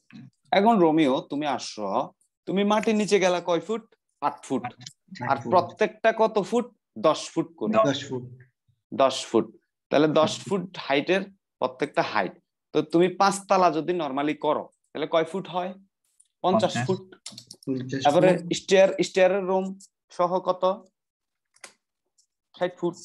এখন রোমিও তুমি আসছো, তুমি মাটির নিচে গেলা কয় ফুট? 8 ফুট। আর প্রত্যেকটা কত ফুট? 10 ফুট করে। 10 ফুট। 10 ফুট, তাহলে 10 ফুট হাইটের প্রত্যেকটা হাইট। তো তুমি 5 তলা যদি নরমালি করো তাহলে কয় ফুট হয়? 50 ফুট। তারপরে স্টেয়ারের রুম সহ কত? 60 ফুট।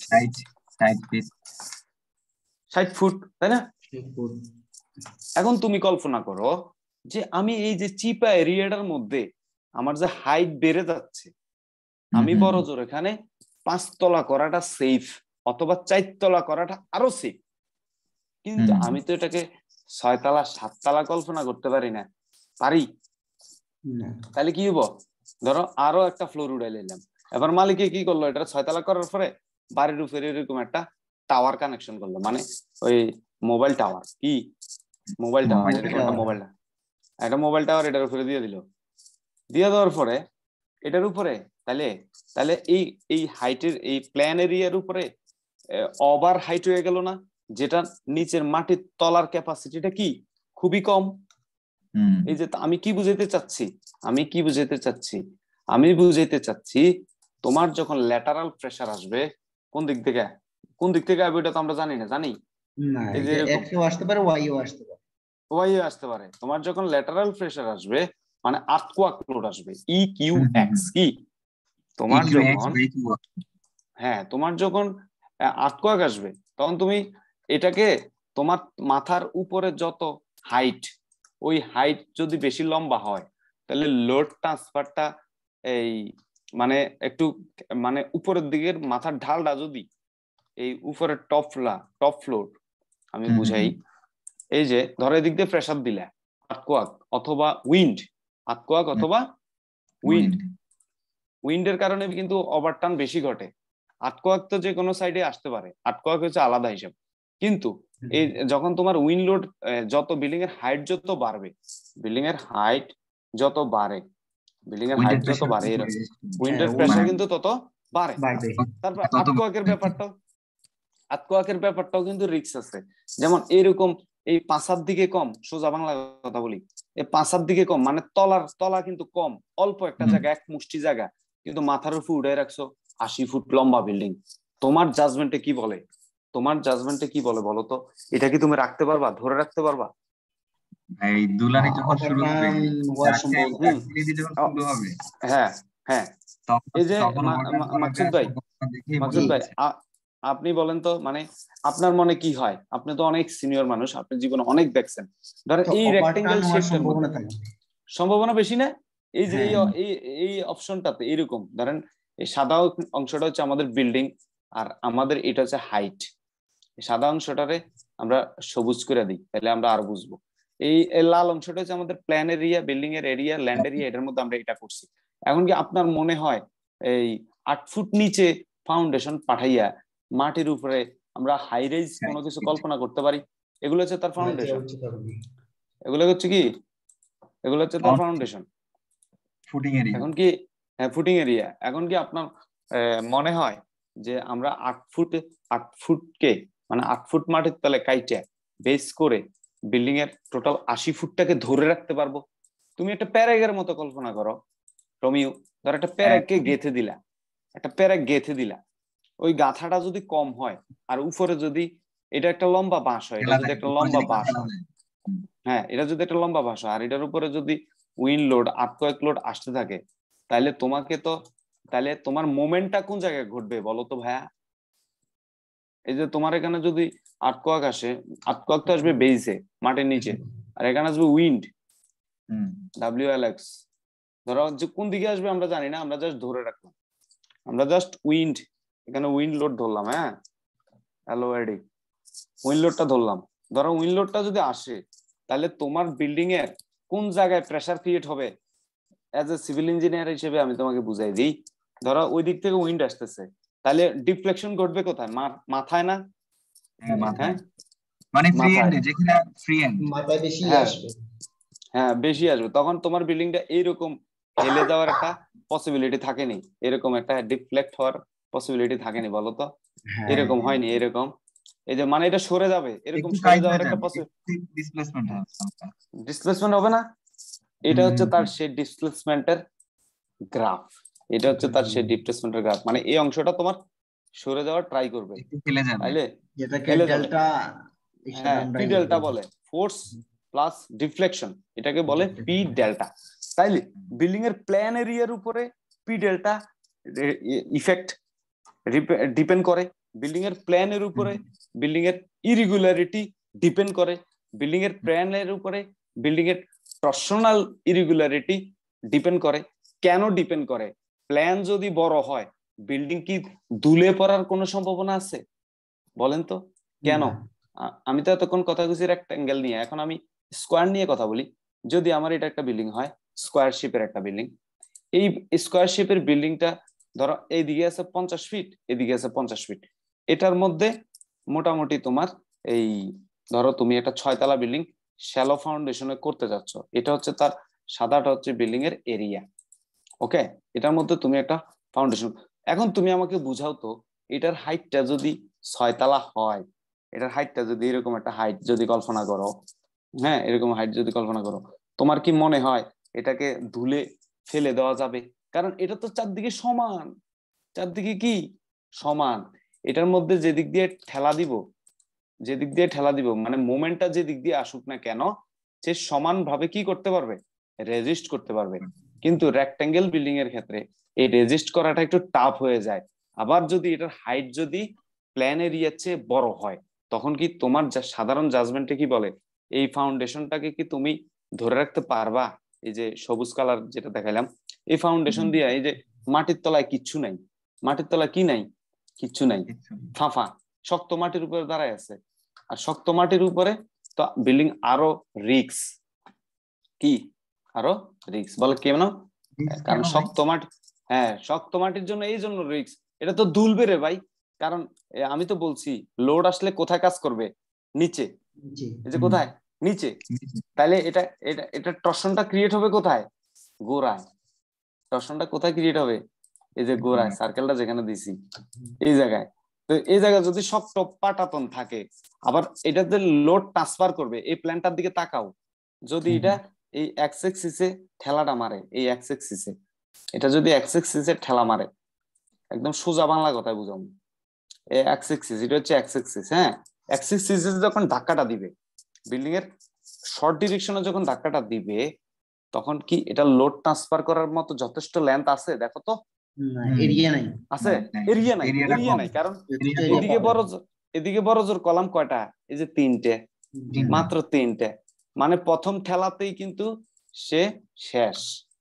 60 ফুট, তাই না? এখন তুমি কল্পনা করো যে আমি এই যে চিপা এরিয়াটার মধ্যে আমার যে হাইট বেড়ে যাচ্ছে, আমি বড় জোর এখানে 5 তলা করাটা সেফ, অথবা 4 তলা করাটা আরো সেফ। কিন্তু আমি তো এটাকে 6 তলা 7 তলা কল্পনা করতে পারি না। পারি? তাহলে কি হবো? ধরো আরো একটা ফ্লোর উড়াই নিলাম। এবার মালিকে কি করলো, এটা 6 তলা করার পরে বাড়ির উপরে এরকম একটা টাওয়ার কানেকশন করলো, মানে ওই মোবাইল টাওয়ার। কি মোবাইল টাওয়ার? এরকম একটা মোবাইল টাওয়ার এটার উপরে দিয়ে দিল। দিয়ে দেওয়ার পরে এটার উপরে তাহলে তাহলে এই এই হাইটের এই প্ল্যান এরিয়ার উপরে ওভার হাইট হয়ে গেল না? যেটা নিচের মাটির তলার ক্যাপাসিটিটা কি খুবই কম। এই যে আমি কি বুঝাইতে চাচ্ছি, আমি বুঝাইতে চাচ্ছি তোমার যখন ল্যাটারাল প্রেসার আসবে, কোন দিক থেকে আসবে এটা তো আমরা জানি না, জানি? এই যে এরকম আসতে পারে, ওয়াইও আসতে পারে, আসতে পারে। তোমার যখন ল্যাটারাল প্রেসার আসবে মানে আর্থকোয়াক লোড আসবে, ই কিউ এক্স। কি তোমার যখন তোমার যখন আর্থকোয়াক আসবে, তখন তুমি এটাকে তোমার মাথার উপরে যত হাইট, ওই হাইট যদি বেশি লম্বা হয় তাহলে লোড ট্রান্সফারটা এই মানে একটু মানে উপরের দিকের মাথার ঢালটা যদি এই উপরের টপ ফ্লোর আমি বুঝাই, এই যে ধরো এদিক দিয়ে প্রেসার দিলে আর্থকোয়াক অথবা উইন্ড, আর্থকোয়াক অথবা উইন্ডের কারণে কিন্তু ওভারটার্ন বেশি ঘটে। আর্থকোয়াক তো যে কোনো সাইডে আসতে পারে, আর্থকোয়াক হচ্ছে আলাদা হিসাব। কিন্তু এই যখন তোমার উইন্ড লোড যত বিল্ডিং এর হাইট যত বাড়বে, বিল্ডিং এর হাইট যত বাড়ে উইন্ডের প্রেসার কিন্তু তত বাড়ে। তারপর আর্থকোয়াকের ব্যাপারটাও কিন্তু রিস্ক আছে। যেমন এরকম এই পাঁচার দিকে কম, সোজা বাংলা কথা বলি, এই পাঁচার দিকে কম মানে তলা কিন্তু কম, অল্প একটা জায়গা, এক মুষ্টি জায়গা, কিন্তু মাথার উপর উড়ে রাখছো 80 ফুট লম্বা বিল্ডিং। তোমার জাজমেন্টে কি বলে বলো তো? এটা কি তুমি রাখতে পারবা, ধরে রাখতে পারবা? এই দুলানি যখন শুরু হবে, হ্যাঁ হ্যাঁ, এই যে মাকসুদ ভাই আপনি বলেন তো, মানে আপনার মনে কি হয়? আপনি তো অনেক সিনিয়র মানুষ, আপনি জীবনে অনেক দেখছেন। ধরেন এই রেক্টেঙ্গেল শেপের সম্ভাবনা বেশি না? এই যে এই অপশনটাতে এরকম ধরেন এই সাদা অংশটা হচ্ছে আমাদের বিল্ডিং, আর আমাদের এটা হচ্ছে হাইট। সাদা অংশটারে আমরা সবুজ করে দিই, তাহলে আমরা আর বুঝবো। এই লাল অংশটা হচ্ছে আমাদের প্ল্যান এরিয়া, বিল্ডিং এর এরিয়া, ল্যান্ড এরিয়া, এটার মধ্যে আমরা এটা করছি। এখন কি আপনার মনে হয় এই 8 ফুট নিচে ফাউন্ডেশন পাঠাইয়া মাটির উপরে আমরা হাই রাইজ কোনো কিছু কল্পনা করতে পারি? এগুলো হচ্ছে তার ফাউন্ডেশন। এগুলো হচ্ছে কি? এগুলো হচ্ছে তার ফাউন্ডেশন, ফুটিং এরিয়া। এখন কি ফুটিং এরিয়া, এখন কি আপনার মনে হয় যে আমরা 8 ফুটকে মানে 8 ফুট মাটির তলে কাইটে বেস করে বিল্ডিং এর টোটাল 80 ফুটটাকে ধরে রাখতে পারবো? তুমি একটা প্যারাগের মতো কল্পনা করো রমিও, ধর একটা প্যারাগকে গেঁথে দিলা, ওই গাথাটা যদি কম হয় আর উপরে যদি এটা একটা লম্বা বাঁশ হয়, এটা যদি একটা লম্বা বাঁশ হয়, এটা যদি একটা লম্বা বাঁশ হয় আর এটার উপরে যদি উইন্ড লোড, আর্থকোয়েক লোড আসতে থাকে, তাহলে তোমার মোমেন্টটা কোন জায়গায় ঘটবে বলো তো ভাইয়া? এই যে তোমার এখানে যদি আর্থকোয়েক আসে, আর্থকোয়েক তো আসবে বেইসে মাটির নিচে, আর এখানে আসবে উইন্ড, WLX। ধরো যে কোন দিকে আসবে আমরা জানি না, আমরা জাস্ট ধরে রাখলাম, আমরা জাস্ট উইন্ড, এখানে উইন্ড লোড ধরলাম। LOAD উইন্ড লোডটা ধরলাম। ধরো উইন্ড লোডটা যদি আসে, তাহলে তোমার বিল্ডিং এর কোন জায়গায় প্রেসার ক্রিয়েট হবে? অ্যাজ এ সিভিল ইঞ্জিনিয়ার হিসেবে আমি তোমাকে বুঝাই দিই। ধরো ওই দিক থেকে উইন্ড আসতেছে, তাহলে ডিফ্লেকশন ঘটবে কোথায়? মাথায় না? মানে ফ্রি এন্ড, যেখানে ফ্রি এন্ড মাথায় বেশি আসবে। বেশি আসবে। তখন তোমার বিল্ডিংটা এইরকম হেলে যাওয়ার একটা পসিবিলিটি থাকেনি, এরকম একটা ডিফ্লেক্ট হওয়ার পসিবিলিটি থাকেনি বলো তো? এরকম হয়নি? এরকম এই যে মানে এটা সরে যাবে, এরকম সরে যাওয়ার একটা ডিসপ্লেসমেন্ট হবে না? এটা হচ্ছে তার সেই ডিসপ্লেসমেন্টের গ্রাফ, এটা হচ্ছে তার সেই ডিসপ্লেসমেন্টের গ্রাফ, মানে এই অংশটা তোমার সরে যাওয়ার ট্রাই করবে, একটু ফেলে যাবে। তাইলে যেটাকে ফেলে যাবে। ডেল্টা, হ্যাঁ, পি ডেল্টা বলে, ফোর্স প্লাস ডিফ্লেকশন, এটাকে বলে পি ডেল্টা। তাইলে বিল্ডিং এর প্ল্যান এরিয়ার উপরে পি ডেল্টা ইফেক্ট ডিপেন্ড করে, বিল্ডিং এর প্ল্যানের উপরে বিল্ডিং এর ইরেগুলারিটি ডিপেন্ড করে, বিল্ডিং এর প্ল্যানের উপরে বিল্ডিং এর টর্শনাল ইরেগুলারিটি ডিপেন্ড করে। কেন ডিপেন্ড করে? প্ল্যান যদি বড় হয় বিল্ডিং কি দুলে পড়ার কোনো সম্ভাবনা আছে? বলেন তো কেন? আমি তো এতক্ষণ কথা বলছি রেক্ট্যাঙ্গেল নিয়ে, এখন আমি স্কোয়ার নিয়ে কথা বলি। যদি আমার এটা একটা বিল্ডিং হয়, স্কোয়ার শেপের একটা বিল্ডিং, এই স্কোয়ার শেপের বিল্ডিংটা ধরো এইদিকে আছে 50 ফিট, এদিকে আছে 50 ফিট, এটার মধ্যে মোটামুটি তোমার এই ধরো তুমি একটা 6 তলা বিল্ডিং শ্যালো ফাউন্ডেশনে করতে যাচ্ছ, এটা হচ্ছে তার সাদাটা হচ্ছে বিল্ডিং এর এরিয়া। ওকে, এটার মধ্যে তুমি একটা ফাউন্ডেশন, এখন তুমি আমাকে বুঝাও তো এটার হাইটটা যদি 6 তলা হয়, এটার হাইটটা যদি এরকম একটা হাইট যদি কল্পনা করো, হ্যাঁ এরকম হাইট যদি কল্পনা করো, তোমার কি মনে হয় এটাকে ধুলে ফেলে দেওয়া যাবে? কারণ এটা তো চারদিকে সমান, চারদিকে কি সমান, এটার মধ্যে যেদিক দিয়ে ঠেলা দিব, যেদিক দিয়ে ঠেলা দিব মানে মোমেন্টটা যেদিক দিয়ে আসুক না কেন, সে সমান ভাবে কি করতে পারবে? রেজিস্ট করতে পারবে। কিন্তু রেক্ট্যাঙ্গেল বিল্ডিং এর ক্ষেত্রে এই রেজিস্ট করাটা একটু টাফ হয়ে যায়। আবার যদি এটার হাইট যদি প্ল্যান এরিয়ার চেয়ে বড় হয়, তখন কি তোমার সাধারণ জাজমেন্টে কি বলে এই ফাউন্ডেশনটাকে কি তুমি ধরে রাখতে পারবা? এই যে সবুজ কালার যেটা দেখাইলাম, এই ফাউন্ডেশন দিয়ে এই যে মাটির তলায় কিচ্ছু নাই, মাটির তলায় কি নাই? কিচ্ছু নাই, ফাঁফা শক্ত মাটির উপরে দাঁড়ায় আছে। আর শক্ত মাটির উপরে তো বিল্ডিং আরো রিক্স, কি আরো রিক্স বলে কেন? কারণ শক্ত মাটি, হ্যাঁ শক্ত মাটির জন্য এই জন্য রিক্স, এটা তো দুলবে রে ভাই। কারণ আমি তো বলছি লোড আসলে কোথায় কাজ করবে? নিচে, এই যে কোথায়? নিচে। তাহলে এটা এটা এটা টর্শনটা ক্রিয়েট হবে কোথায়? গোড়ায়। টর্শনটা কোথায় ক্রিয়েট হবে? এই যে গোড়ায়, সার্কেলটা যেখানে দিছি এই জায়গায়। তো এই জায়গায় যদি শক্ত পাটাতন থাকে, আবার এটাতে লোড ট্রান্সফার করবে, এই প্ল্যানটার দিকে তাকাও, যদি এটা এই এক্স এক্সিসে ঠেলাটা মারে, এই এক্স এক্সিসে, এটা যদি এক্স এক্সিসে ঠেলা মারে, একদম সোজা বাংলা কথায় বুঝাবো, এই এক্স এক্সিস, এটা হচ্ছে এক্স এক্সিস, হ্যাঁ এক্স এক্সিসে যখন ধাক্কাটা দিবে, বিল্ডিং এর শর্ট ডিরেকশনে যখন ধাক্কাটা দিবে, তখন কি এটা লোড ট্রান্সফার করার মতো যথেষ্ট লেন্থ আছে? দেখো তো এরিয়া নাই, আছে? এরিয়া নাই, এরিয়া নাই, কারণ এদিকে বড়, এদিকে বড় জোর কলাম কয়টা? এই যে 3টে, মাত্র 3টে, মানে প্রথম ঠেলাতেই কিন্তু সে শেষ।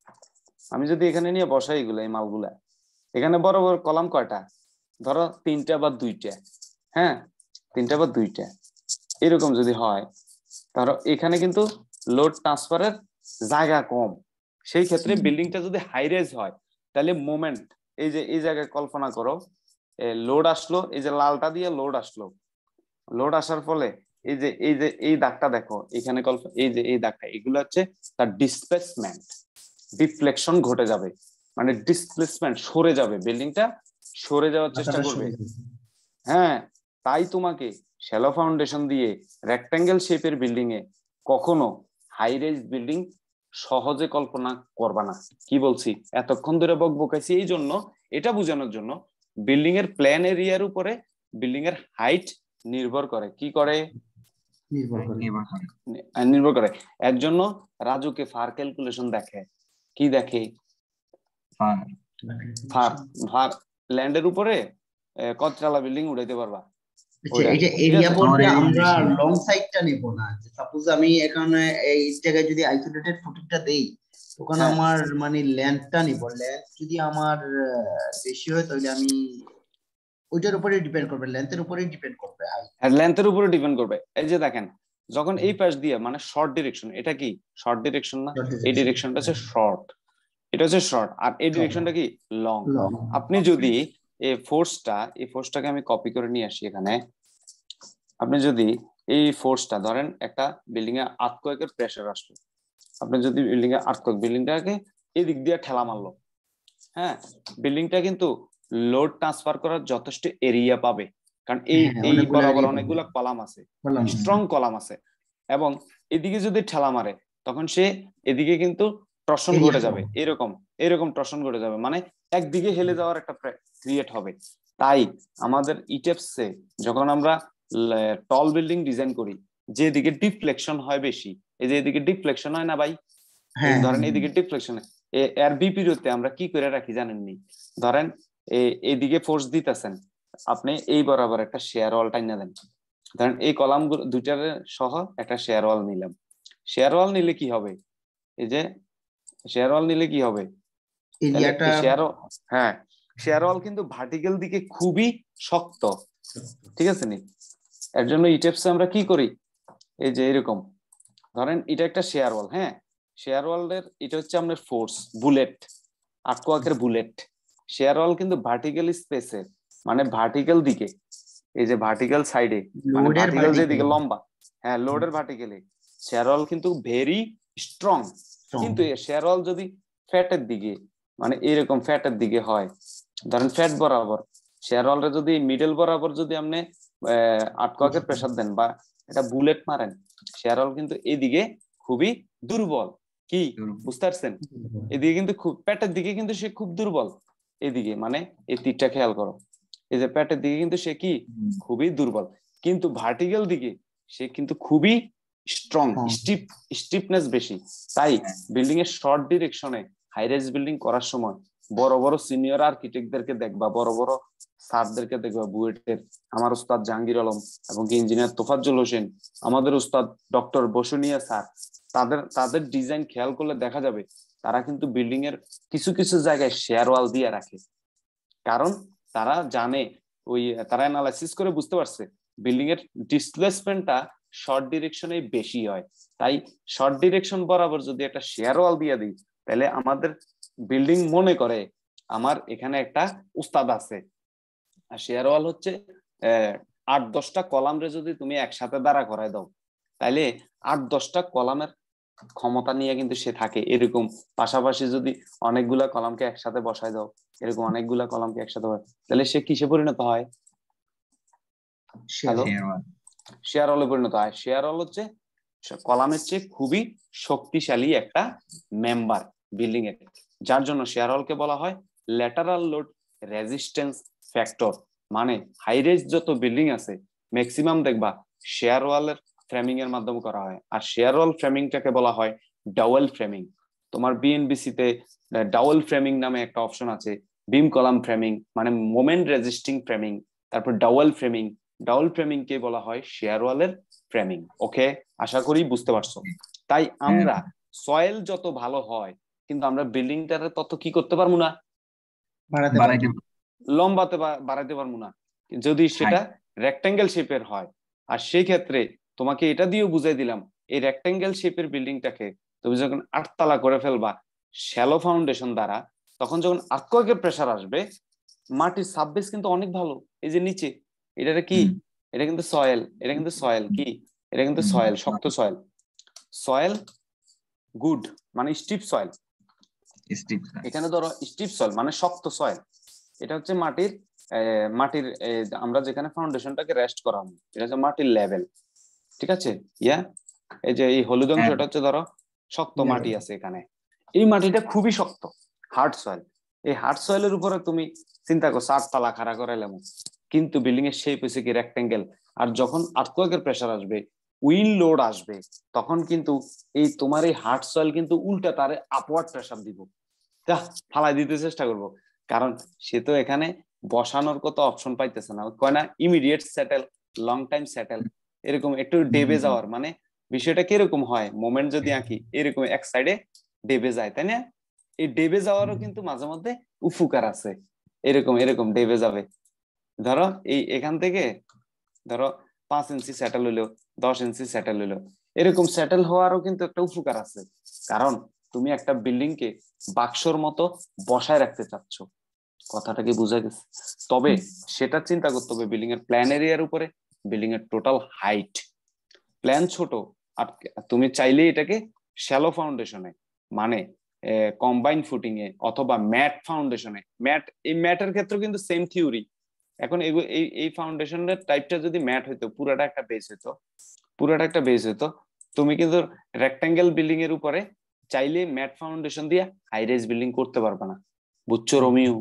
আমি যদি এখানে নিয়ে বসাই এগুলো, এই মালগুলা, এখানে বড় বড় কলাম কয়টা? ধরো 3টে বা 2টে, হ্যাঁ 3টে বা 2টে, এরকম যদি হয়, ধরো এখানে কিন্তু লোড ট্রান্সফারের জায়গা কম, সেই ক্ষেত্রে বিল্ডিংটা যদি হাই রেজ হয়, তাহলে মোমেন্ট, এই যে এই জায়গায় কল্পনা করো লোড আসলো, এই যে লালটা দিয়ে লোড আসলো, লোড আসার ফলে এই যে এই যে এই দাগটা দেখো এখানে, এই যে এই দাগটা, এগুলো হচ্ছে তার ডিসপ্লেসমেন্ট, ডিফ্লেকশন ঘটে যাবে, মানে ডিসপ্লেসমেন্ট সরে যাবে, বিল্ডিংটা সরে যাওয়ার চেষ্টা করবে। হ্যাঁ, তাই তোমাকে শ্যালো ফাউন্ডেশন দিয়ে রেক্ট্যাঙ্গেল শেপের বিল্ডিং এ কখনো হাই রেজ বিল্ডিং সহজে কল্পনা করবা না। কি বলছি এতক্ষণ ধরে বকবকাইছি এই জন্য, এটা বোঝানোর জন্য বিল্ডিং এর প্ল্যান এরিয়ার উপরে বিল্ডিং এর হাইট নির্ভর করে। কি করে? নির্ভর করে। এর জন্য রাজুকে ফার ক্যালকুলেশন দেখে, কি দেখে? ফার, ফার ল্যান্ডের উপরে কততলা বিল্ডিং উঠাইতে পারবা। এই যে এরিয়া বলতে আমরা লং সাইডটা নেব না, সাপোজ আমি এখানে এই জায়গায় যদি আইসোলেটেড ফুটিংটা দেই, তখন আমার মানে লেন্থটা নিব, লেন্থ যদি আমার বেশি হয় তাহলে আমি ওইটার উপরে ডিপেন্ড করবে, লেন্থের উপরে ডিপেন্ড করবে, হ্যাঁ লেন্থের উপরে ডিপেন্ড করবে। এই যে দেখেন যখন এই পাশ দিয়ে মানে শর্ট ডিরেকশন, এটা কি শর্ট ডিরেকশন না? এই ডিরেকশনটা হচ্ছে শর্ট, এটা হচ্ছে শর্ট, আর এই ডিরেকশনটা কি লং। আপনি যদি এই ফোর্সটাকে আমি কপি করে নিয়ে আসি এখানে, আপনি যদি এই ফোর্সটা ধরেন একটা বিল্ডিং এ আর্থকোয়েকের প্রেসার আসলো, আপনি যদি বিল্ডিং এ আর্থকোয়েক, বিল্ডিংটাকে এই দিক দিয়ে ঠেলা মারলো, হ্যাঁ বিল্ডিংটা কিন্তু লোড ট্রান্সফার করার যথেষ্ট এরিয়া পাবে, কারণ এই বরাবর অনেকগুলো কলাম আছে, স্ট্রং কলাম আছে, এবং এদিকে যদি ঠেলা মারে তখন সে এদিকে কিন্তু টর্শন ঘটে যাবে, এরকম এরকম টর্শন ঘটে যাবে, মানে একদিকে হেলে যাওয়ার একটা ক্রিয়েট হবে। তাই আমাদের ইটেপসে যখন আমরা টল বিল্ডিং ডিজাইন করি, যেদিকে ডিফ্লেকশন হয় বেশি, এই যে এদিকে ডিফ্লেকশন হয় না ভাই, ধরেন এদিকে ডিফ্লেকশন, এর বিপরীতে আমরা কি করে রাখি জানেননি? ধরেন এইদিকে ফোর্স দিতেছেন, আপনি এই বরাবর একটা শেয়ার ওয়াল টাইনা দেন, ধরেন এই কলাম দুইটার সহ একটা শেয়ার ওয়াল নিলাম। শেয়ার ওয়াল নিলে কি হবে? এই যে শেয়ার ওয়াল নিলে কি হবে? হ্যাঁ, শেয়ার ওয়াল কিন্তু ভার্টিক্যাল দিকে খুবই শক্ত, ঠিক আছে নি? এর জন্য ইটেপসে আমরা কি করি, এই যে এরকম ধরেন এটা একটা শেয়ার ওয়াল, হ্যাঁ, শেয়ার ওয়ালের এটা হচ্ছে আমাদের ফোর্স বুলেট, আটকোয়াকের বুলেট। শেয়ার ওয়াল কিন্তু ভার্টিক্যাল স্পেসে, মানে ভার্টিক্যাল দিকে, এই যে ভার্টিক্যাল সাইডে, মানে ভার্টিক্যাল যেদিকে লম্বা, হ্যাঁ লোডের ভার্টিক্যালে শেয়ার ওয়াল কিন্তু ভেরি স্ট্রং। কিন্তু শেয়ার ওয়াল যদি ফ্যাটের দিকে, মানে এরকম ফ্যাটের দিকে হয়, ধরেন ফ্যাট বরাবর শেয়ার ওয়ালটা যদি মিডল বরাবর যদি আপনি আটকোয়াকের প্রেসার দেন বা এটা বুলেট মারেন, শেয়ার ওয়াল কিন্তু এদিকে খুবই দুর্বল। কি বুঝতে পারছেন? এদিকে কিন্তু খুব প্যাটের দিকে কিন্তু সে খুব দুর্বল, এদিকে মানে এই তীরটা খেয়াল করো, এই যে প্যাটের দিকে কিন্তু সে কি খুবই দুর্বল, কিন্তু ভার্টিক্যাল দিকে সে কিন্তু খুবই স্ট্রং, স্টিফনেস বেশি। তাই বিল্ডিং এর শর্ট ডিরেকশনে হাই রাইজ বিল্ডিং করার সময় বড় বড় সিনিয়র আর্কিটেক্টদেরকে দেখবা, বড় বড় স্যারদেরকে দেখবা, বুয়েটের আমার উস্তাদ জাহাঙ্গীর আলম এবং ইঞ্জিনিয়ার তোফাজ্জল হোসেন, আমাদের উস্তাদ ডক্টর বসুনিয়া স্যার, তাদের ডিজাইন খেয়াল করলে দেখা যাবে তারা কিন্তু বিল্ডিং এর কিছু কিছু জায়গায় শেয়ার ওয়াল দিয়ে রাখে। কারণ তারা জানে, তারা অ্যানালাইসিস করে বুঝতে পারছে বিল্ডিং এর ডিসপ্লেসমেন্টটা শর্ট ডিরেকশনে বেশি হয়। তাই শর্ট ডিরেকশন বরাবর যদি একটা শেয়ার ওয়াল দিয়ে দিই, তাহলে আমাদের বিল্ডিং মনে করে আমার এখানে একটা উস্তাদ আছে। আর শেয়ার ওয়াল হচ্ছে 8-10টা কলামরে যদি তুমি একসাথে দাঁড়া করায় দাও, তাইলে 8-10টা কলামের ক্ষমতা নিয়ে কিন্তু সে থাকে। এরকম পাশাপাশি যদি অনেকগুলা কলামকে একসাথে বসায় দাও, এরকম অনেকগুলা কলামকে একসাথে, তাহলে সে কিসে পরিণত হয়? হ্যালো, শেয়ার ওয়ালে পরিণত হয়। শেয়ার ওয়াল হচ্ছে কলামের চেয়ে খুবই শক্তিশালী একটা মেম্বার বিল্ডিং এর, যার জন্য শেয়ার ওয়ালকে বলা হয় ল্যাটারাল লোড রেজিস্ট্যান্স ফ্যাক্টর। মানে হাই রেজ যত বিল্ডিং আছে ম্যাক্সিমাম দেখবা শেয়ার ওয়ালের ফ্রেমিং এর মাধ্যমে করা হয়। আর শেয়ার ওয়াল ফ্রেমিংটাকে বলা হয় ডাবল ফ্রেমিং। তোমার বিএনবিসি তে ডাবল ফ্রেমিং নামে একটা অপশন আছে, বিম কলাম ফ্রেমিং মানে মোমেন্ট রেজিস্টিং ফ্রেমিং, তারপর ডাবল ফ্রেমিং। ডাবল ফ্রেমিং কে বলা হয় শেয়ার ওয়ালের ফ্রেমিং। ওকে, আশা করি বুঝতে পারছো। তাই আমরা সয়েল যত ভালো হয় কিন্তু আমরা বিল্ডিংটারে তত কি করতে পারবো না, লম্বাতে বাড়াইতে পারবো না, যদি সেটা রেক্টাঙ্গেল শেপের হয়। আর সেই ক্ষেত্রে তোমাকে এটা দিয়েও বুঝাই দিলাম, এই রেক্টাঙ্গেল শেপের বিল্ডিংটাকে তুমি যখন 8 তলা করে ফেলবা শ্যালো ফাউন্ডেশন দ্বারা, তখন যখন আর্থকোয়েকের প্রেসার আসবে, মাটির সাববেস কিন্তু অনেক ভালো। এই যে নিচে এটা কি, এটা কিন্তু সয়েল, এটা কিন্তু সয়েল কি, এটা কিন্তু সয়েল, শক্ত সয়েল। সয়েল গুড মানে স্টিপ সয়েল, এখানে ধরো স্টিপ সয়েল মানে শক্ত সয়েল। এটা হচ্ছে মাটির আমরা যেখানে ফাউন্ডেশনটাকে রেস্ট করাবো, এটা হচ্ছে মাটির লেভেল, ঠিক আছে? এই যে এই হলুদ অংশটা হচ্ছে ধরো শক্ত মাটি আছে এখানে, এই মাটিটা খুবই শক্ত, হার্ড সয়েল। এই হার্ড সয়েলের উপরে তুমি চিন্তা করছো 8 তলা খাড়া করাইলাম, কিন্তু বিল্ডিং এর শেপ হচ্ছে কি রেক্টাঙ্গেল। আর যখন আর্থকোয়েকের প্রেসার আসবে, উইন্ড লোড আসবে, তখন কিন্তু এই তোমার এই হার্ড সয়েল কিন্তু উল্টা তারে আপওয়ার্ড প্রেসার দিব, ফালাই দিতে চেষ্টা করবো। কারণ সে তো এখানে বসানোর কত অপশন পাইতেছে না, কয় না immediate settle, long time settle, এরকম একটু ডেবে যাওয়ার, মানে বিষয়টা কিরকম হয়, মোমেন্ট যদি আঁকি এরকম এক সাইডে ডেবে যায়, তাই না? এই ডেবে যাওয়ারও কিন্তু মাঝে মধ্যে উপকার আছে, এরকম এরকম ডেবে যাবে। ধরো এই এখান থেকে ধরো 5 ইঞ্চি সেটেল হইলো, 10 ইঞ্চি সেটেল হইলো, এরকম সেটেল হওয়ারও কিন্তু একটা উপকার আছে। কারণ তুমি একটা বিল্ডিং কে বাক্সর মতো বসায় রাখতে চাচ্ছ, কথাটা কি বোঝা গেছে? তবে সেটা চিন্তা করতে হবে বিল্ডিং এর প্ল্যান এরিয়ার উপরে, বিল্ডিং এর টোটাল হাইট। প্ল্যান ছোট আর তুমি চাইলে এটাকে শ্যালো ফাউন্ডেশনে মানে কম্বাইন ফুটিং এ অথবা ম্যাট ফাউন্ডেশনে, এই ম্যাটের ক্ষেত্রে কিন্তু সেম থিওরি। এখন এই ফাউন্ডেশনের টাইপটা যদি ম্যাট হইতো, পুরাটা একটা বেস হইতো, তুমি কিন্তু রেক্টাঙ্গেল বিল্ডিং এর উপরে চাইলে ম্যাট ফাউন্ডেশন দিয়ে হাই রাইজ বিল্ডিং করতে পারবে না, বুঝছো রোমিও?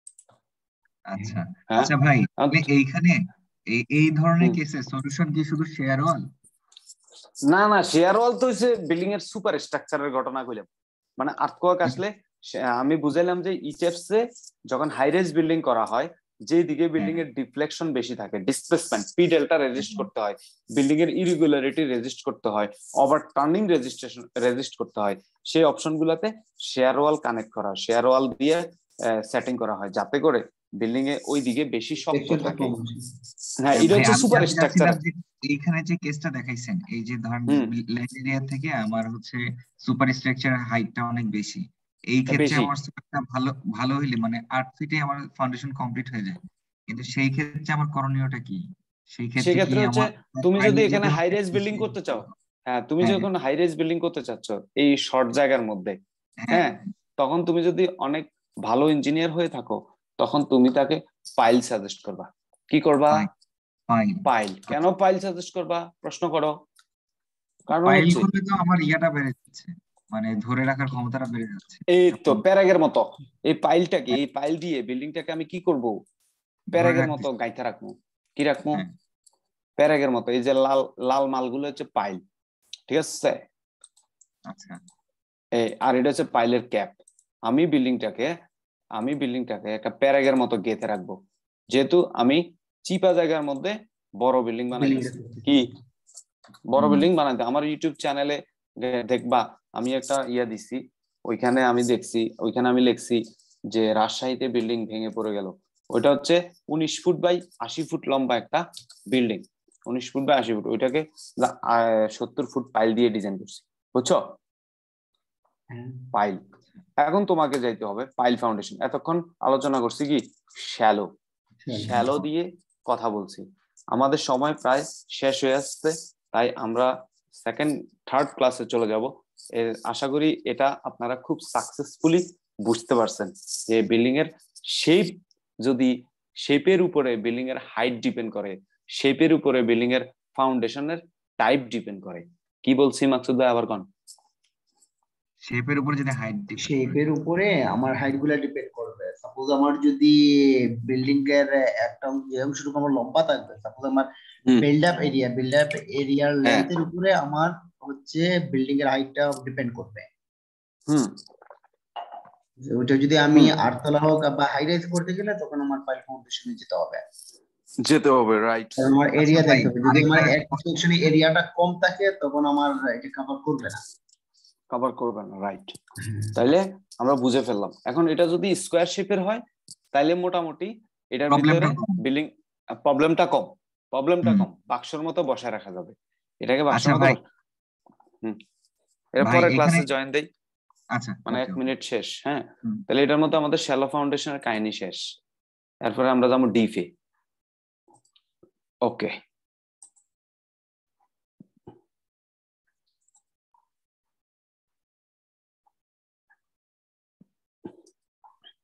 আচ্ছা হ্যাঁ আচ্ছা ভাই, তাহলে এইখানে এই ধরনের কেসে সলিউশন কি শুধু শেয়ার ওয়াল? না না, শেয়ার ওয়াল তো হচ্ছে বিল্ডিং এর সুপার স্ট্রাকচারের ঘটনা কইলাম। মানে আর্থকোয়াক আসলে আমি বুঝাইলাম যে ইচএফসে যখন হাই রাইজ বিল্ডিং করা হয়, যে দিকে বিল্ডিং এর ডিফ্লেকশন বেশি থাকে, ডিসপ্লেসমেন্ট পি ডেল্টা রেজিস্ট করতে হয়, বিল্ডিং এর ইরেগুলারিটি রেজিস্ট করতে হয়, ওভার টার্নিং রেজিস্ট করতে হয়, সেই অপশন গুলাতে শেয়ার ওয়াল কানেক্ট করা, শেয়ার ওয়াল দিয়ে সেটিং করা হয় যাতে করে বিল্ডিং এ ওই দিকে বেশি শক্ত থাকে। হ্যাঁ, এটা ভাই হচ্ছে আমি সুপার জানতে স্ট্রাকচার। চাচ্ছিলাম যে এইখানে যে কেসটা দেখাইছেন, এই যে ধরেন ল্যান্ড এরিয়া থেকে আমার হচ্ছে সুপার স্ট্রাকচার হাইটটা অনেক বেশি, এই ক্ষেত্রে বেশি, আমার সুপারটা ভালো ভালো হইলে মানে 8 ফিটে আমার ফাউন্ডেশন কমপ্লিট হয়ে যায়, কিন্তু সেই ক্ষেত্রে আমার করণীয়টা কি? সেই ক্ষেত্রে কি সেক্ষেত্রে হচ্ছে আমার তুমি পাইল যদি দিতে এখানে হাই হবে? রাইজ বিল্ডিং করতে চাও, হ্যাঁ তুমি হ্যাঁ যখন হাই রাইজ বিল্ডিং করতে চাচ্ছ এই শর্ট জায়গার মধ্যে, হ্যাঁ হ্যাঁ, তখন তুমি যদি অনেক ভালো ইঞ্জিনিয়ার হয়ে থাকো, তখন তুমি তাকে পাইল সাজেস্ট করবা। কি করবা? পাইল। পাইল। পাইল। কেন আচ্ছা, পাইল সাজেস্ট করবা প্রশ্ন করো? কারণ পাইল হচ্ছে করলে তো আমার ইয়াটা বেড়ে যাচ্ছে, মানে ধরে রাখার ক্ষমতাটা বেড়ে যাচ্ছে এই তো এখন। প্যারাগের মতো, এই পাইলটাকে, এই পাইল দিয়ে বিল্ডিংটাকে আমি কি করব? ধরে প্যারাগের মতো রাখতেছি। গাইতে রাখবো। কি রাখবো? হ্যাঁ। প্যারাগের মতো। এই যে লাল লাল মালগুলো হচ্ছে পাইল, ঠিক আছে? আচ্ছা। আর এটা হচ্ছে পাইলের ক্যাপ। আমি বিল্ডিংটাকে একটা প্যারাগের মতো গেঁথে রাখবো, যেহেতু আমি চিপা জায়গার মধ্যে বড় বিল্ডিং বানাইতেছি। কি বড় বিল্ডিং বানাইতে আমার ইউটিউব চ্যানেলে দেখবা আমি একটা দিছি, ওইখানে আমি লিখছি যে রাজশাহীতে বিল্ডিং ভেঙে পড়ে গেল। ওইটা হচ্ছে 19 ফুট বাই 80 ফুট লম্বা একটা বিল্ডিং, 19 ফুট বাই 80 ফুট, ওইটাকে 70 ফুট পাইল দিয়ে ডিজাইন করছি, বুঝছো? পাইল। এখন তোমাকে যাইতে হবে পাইল ফাউন্ডেশন। এতক্ষণ আলোচনা করছি কি শ্যালো, শ্যালো দিয়ে কথা বলছি। আমাদের সময় প্রায় শেষ হয়ে আসছে, তাই আমরা সেকেন্ড থার্ড ক্লাসে চলে যাব। আশা করি এটা আপনারা খুব সাকসেসফুলি বুঝতে পারছেন যে বিল্ডিং এর শেপ, যদি শেপের উপরে বিল্ডিং এর হাইট ডিপেন্ড করে, শেপের উপরে বিল্ডিং এর ফাউন্ডেশনের টাইপ ডিপেন্ড করে। কি বলছি মাকসুদ ভাই আবার কোন? শেপের উপর যদি হাইট ডিপেন্ড করে। শেপের উপরে আমার হাইট গুলা ডিপেন্ড করবে। সাপোজ আমার যদি বিল্ডিং এর একটা যে অংশটুকু আমার লম্বা থাকবে, সাপোজ আমার বিল্ড আপ এরিয়ার হ্যাঁ, লেন্থের উপরে আমার হচ্ছে বিল্ডিং এর হাইটটা ডিপেন্ড করবে। হুম ওইটা যদি আমি আটতলা হোক বা হাই রাইজ করতে গেলে তখন আমার পাইল ফাউন্ডেশনে যেতে হবে, রাইট। কারণ আমার আচ্ছা এরিয়া ভাই দেখতে হবে। যদি আমার আরেকটা এক সেকশনে এরিয়াটা কম থাকে তখন আমার এটা কভার করবে না। কভার করবে না, রাইট। তাইলে আমরা বুঝে ফেললাম। এখন এটা যদি স্কোয়ার শেপের হয় তাইলে মোটামুটি এটার ভিতরে প্রবলেমটা কম। বিল্ডিং প্রবলেমটা কম, হুম। বাক্সর মতো বসায় রাখা যাবে, এটাকে বাক্সর আচ্ছা মতো ভাই। হুম। ভাই এরপরে এখানে ক্লাসে জয়েন দেই, আচ্ছা, মানে ওকে 1 মিনিট শেষ। হ্যাঁ, হুম। তাহলে এটার মধ্যে আমাদের শ্যালো ফাউন্ডেশনের কাহিনী শেষ। এরপরে আমরা যাবো ডিফে। ওকে।